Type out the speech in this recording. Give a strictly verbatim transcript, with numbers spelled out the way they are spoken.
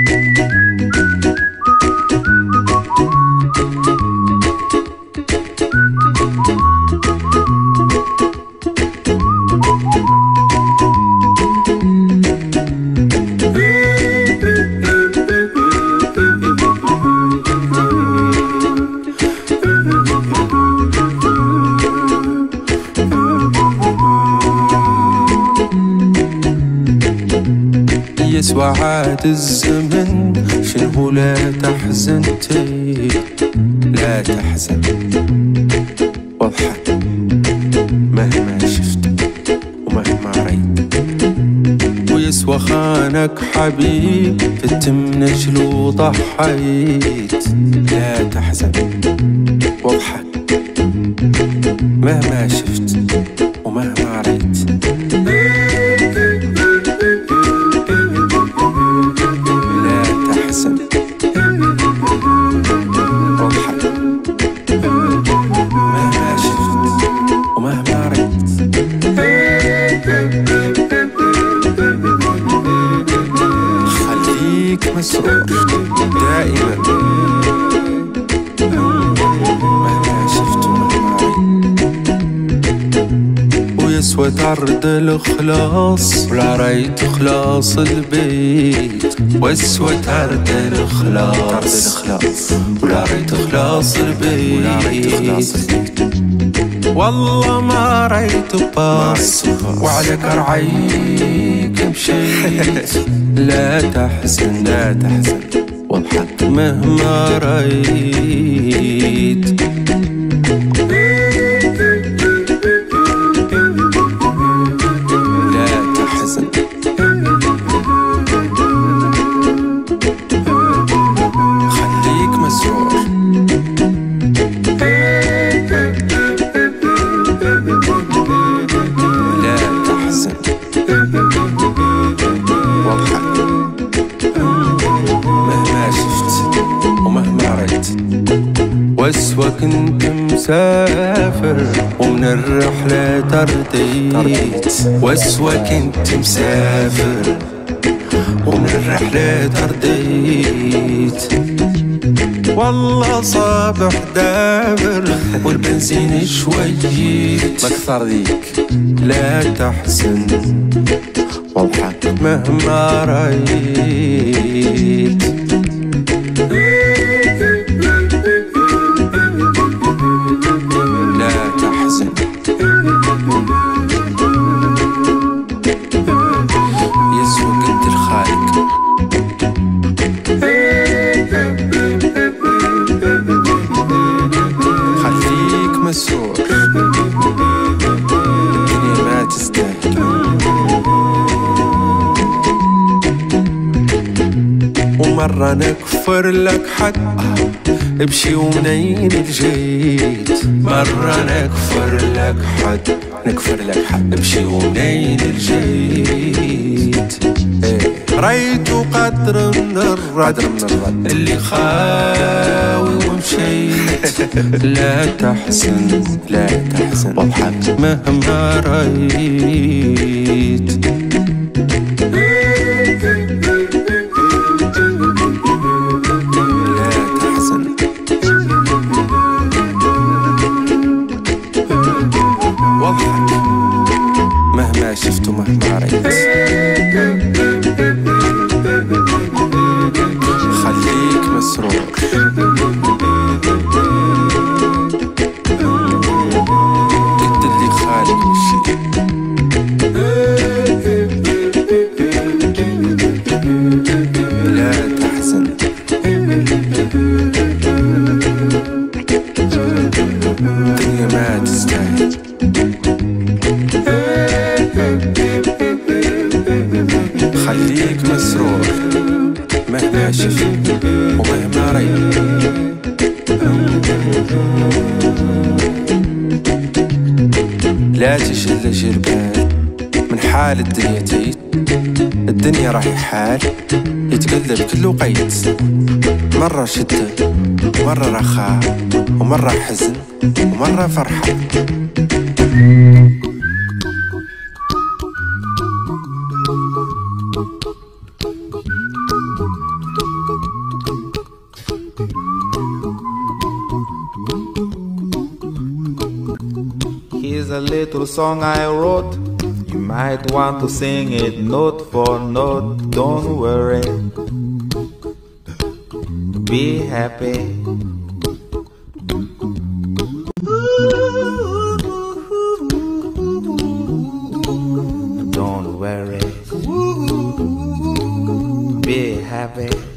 يسوى عاد الزمن شنو لا تحزن تي لا تحزن واضحة مهما شفت ومهما ريت. ويسوى خانك حبيب فتم نجل وضحيت لا تحزن واضحة مهما شفت ومهما ريت. مسرور دائما مهما شفت ومهما ريت. ويسوى تعرض الخلاص ولا ريت خلاص البيت. ويسوى تعرض الخلاص ولا ريت خلاص البيت. والله ما ريت باص وعلى كرعيك مشيت. لا تحزن لا تحزن واضحك مهما رأيت. لا تحزن خليك مسرور. لا تحزن واضحك مهما شفت ومهما ريت. واسوى كنت مسافر ومن الرحلة ترديت. واسوى كنت مسافر ومن الرحلة ترديت. والله صابح دابر والبنزين شويت. مكثر ذيك لا تحزن واضحك مهما رأيت. لا تحزن يسوى كنت الخالق. خليك مسرور الدنيا ما تستاهل. ومرة نكفر لك حد امشي ومنين الجيت. مرة نكفر لك حد نكفر لك حد امشي ومنين الجيت. ايه ريت قدر من الرد اللي خاوي ومشيت. لا تحزن لا تحزن واضحك مهما رأيت. واضحك مهما شفت ومهما رأيت. خليك مسرور انت اللي خالق الشيء. لا تحزن الدنيا ما تستاهل. خليك مسرور مهما شفت ومهما رأيت. لا تشل جربان من حال الدنيا تيت. الدنيا راهي حال يتقلب كل وقيت. مرة شدة ومرة رخاء ومرة حزن ومرة فرحة. is a little song I wrote. You might want to sing it note for note. Don't worry, be happy. Don't worry, be happy.